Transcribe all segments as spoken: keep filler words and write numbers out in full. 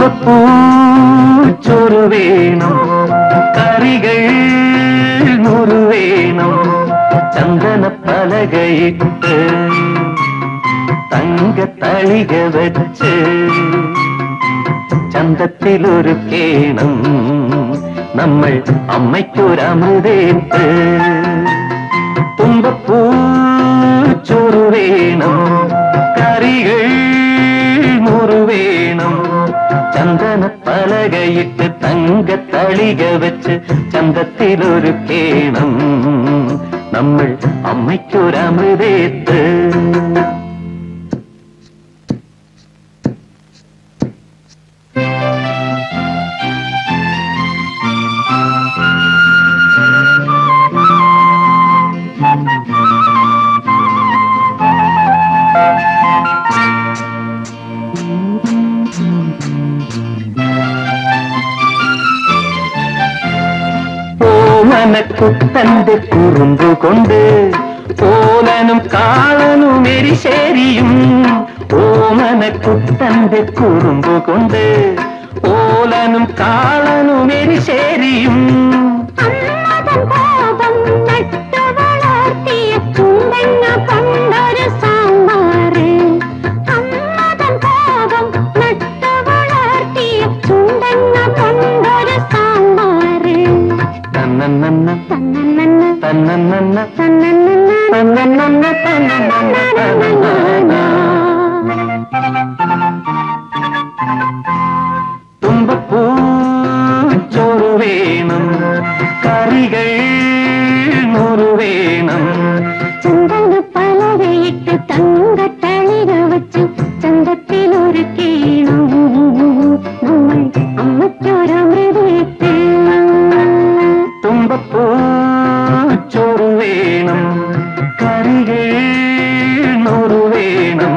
തുമ്പപ്പൂച്ചോറ് വേണം, കറികൾ നൂറ് വേണം, ചന്ദന പലകയിട്ട് തങ്കത്തളിക വച്ച് ചന്തത്തിലൊരു കേണം നമ്മൾ അമ്മയ്ക്കൊരമൃതേത്ത്. തുമ്പപ്പൂച്ചോറ് വേണം, കറികൾ നൂറ് വേണം, ചന്ദന പലകയിട്ട് തങ്കത്തളിക വെച്ച് ചന്തത്തിലൊരു കേണം നമ്മൾ അമ്മയ്ക്കൊരമൃതേത്ത്. ഓമനക്കുട്ടന്റെ കുറുമ്പു കൊണ്ട് ഓലനും കാളനും എരിശേരിയും, ഓമനക്കുട്ടന്റെ കുറുമ്പു കൊണ്ട് ഓലനും കാളനും എരിശേരിയും, തുമ്പപ്പൂച്ചോറ് വേണം, കറികൾ നൂറ് വേണം, ചന്ദന പലകയിട്ട് തങ്കത്തളിക വച്ച് ചന്തത്തിലൊരു കേണം നമ്മൾ അമ്മയ്ക്കൊരമൃതേത്ത്. തുമ്പപ്പൂച്ചോറ് വേണം, കറികൾ നൂറ് വേണം.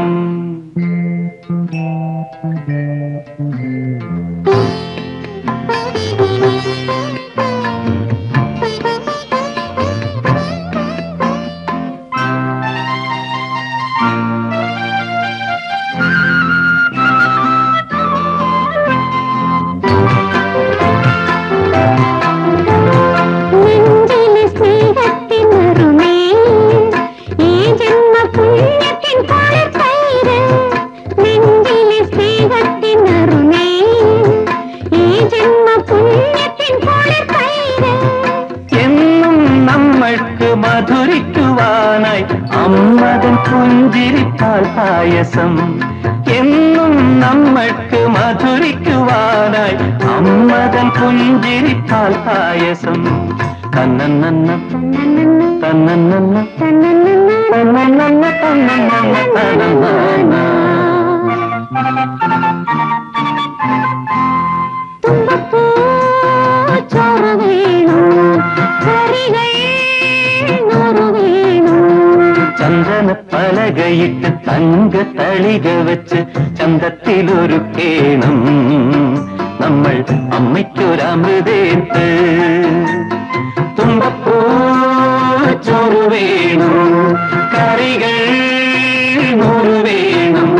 മധുരിക്കുവാനായി അമ്മതൻ പുഞ്ചിരിപ്പാൽ പായസം, എന്നും നമ്മൾക്ക് മധുരിക്കുവാനായി അമ്മതൻ പുഞ്ചിരിപ്പാൽ പായസം. തന്നന്ന തന്നന്ന തന്നന്ന തന്നന്ന. തുമ്പപ്പൂച്ചോറ് വേണം, കറികൾ ചന്ദന പലകയിട്ട് തങ്കത്തളിക വെച്ച് ചന്തത്തിലൊരു കേണം നമ്മൾ അമ്മയ്ക്കൊരമൃതേത്ത്. തുമ്പപ്പൂച്ചോറ് വേണം, കറികൾ നൂറ് വേണം.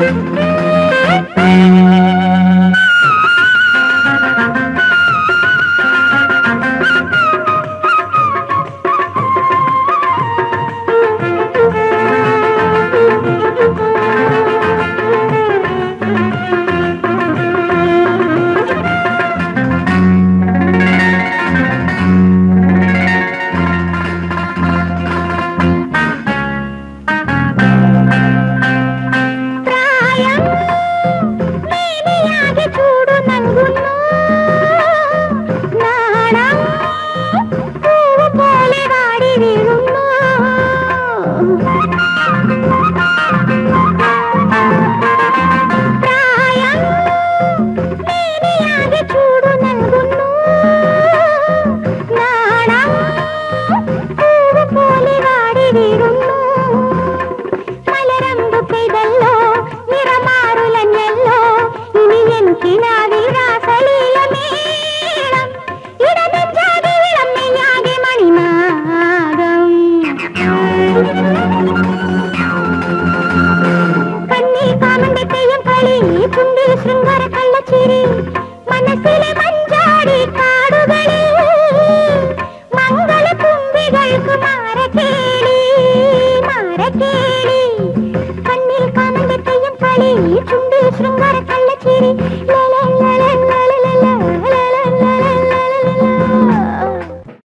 ശൃംഗാര കള്ളച്ചിരി മനസ്സിലെ മഞ്ചാടി